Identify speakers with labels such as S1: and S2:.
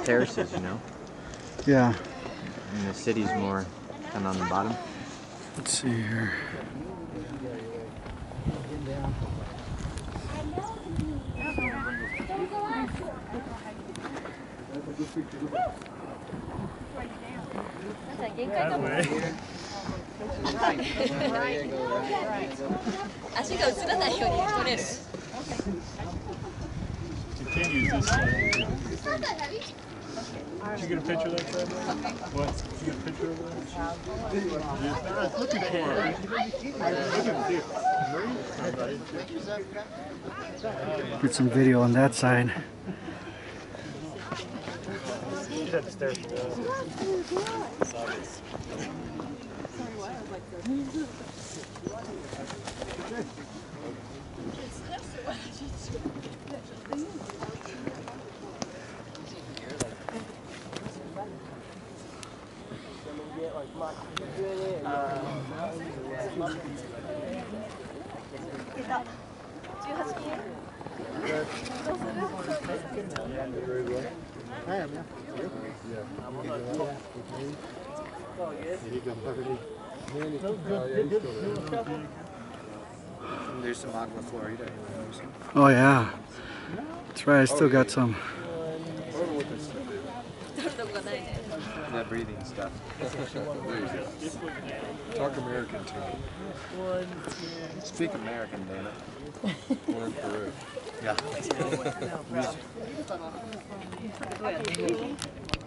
S1: terraces, you know?
S2: Yeah.
S1: And the city's more kind of on the bottom.
S2: Let's see here.
S3: You can't use this side. Did you get a picture of that side? What? Did you get a picture of that? Look at that.
S2: Get some video on that side.
S3: You had to stare at the wall.
S1: There's some aqua Florida.
S2: Oh yeah. That's right, I still got some.
S1: That breathing stuff.
S4: Talk American to me.
S1: Speak American, damn it.
S4: We're in Peru.
S1: Yeah.